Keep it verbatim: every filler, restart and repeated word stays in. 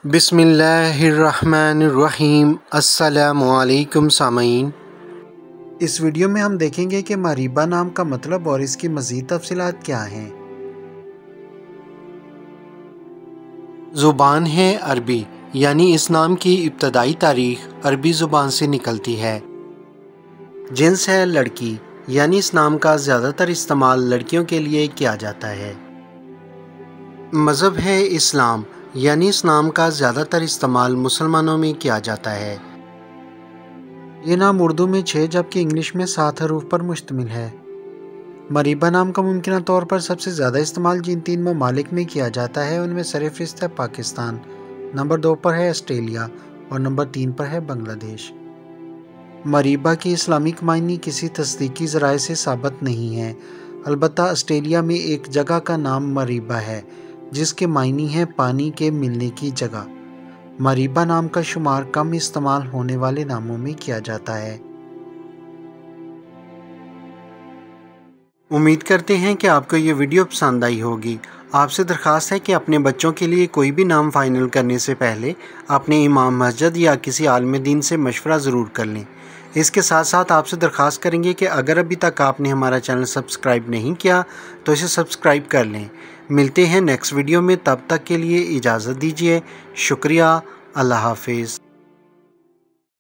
बिस्मिल्लाहिर्रहमानिर्रहीम। अस्सलामु अलैकुम सामीन। इस वीडियो में हम देखेंगे कि मरीबा नाम का मतलब और इसकी मज़ीद तफसीलात क्या हैं। ज़ुबान है अरबी, यानी इस नाम की इब्तदाई तारीख़ अरबी ज़ुबान से निकलती है। जिन्स है लड़की, यानी इस नाम का ज़्यादातर इस्तेमाल लड़कियों के लिए किया जाता है। मज़हब है इस्लाम, यानी इस नाम का ज़्यादातर इस्तेमाल मुसलमानों में किया जाता है। ये नाम उर्दू में छः जबकि इंग्लिश में सात हरूफ पर मुश्तमिल है। मरीबा नाम का मुमकिन तौर पर सबसे ज़्यादा इस्तेमाल जिन तीन ममालिक में किया जाता है उनमें सरफ़हरिस्त है पाकिस्तान, नंबर दो पर है ऑस्ट्रेलिया और नंबर तीन पर है बांग्लादेश। मरीबा की इस्लामिक मायनी किसी तस्दीकी ज़राए से साबित नहीं है, अलबत्ता ऑस्ट्रेलिया में एक जगह का नाम मरीबा है जिसके मायनी है पानी के मिलने की जगह। मरीबा नाम का शुमार कम इस्तेमाल होने वाले नामों में किया जाता है। उम्मीद करते हैं कि आपको ये वीडियो पसंद आई होगी। आपसे दरख्वास्त है कि अपने बच्चों के लिए कोई भी नाम फ़ाइनल करने से पहले अपने इमाम मस्जिद या किसी आलिम दीन से मशवरा ज़रूर कर लें। इसके साथ साथ आपसे दरख्वास्त करेंगे कि अगर अभी तक आपने हमारा चैनल सब्सक्राइब नहीं किया तो इसे सब्सक्राइब कर लें। मिलते हैं नेक्स्ट वीडियो में, तब तक के लिए इजाज़त दीजिए। शुक्रिया। अल्लाह हाफिज़।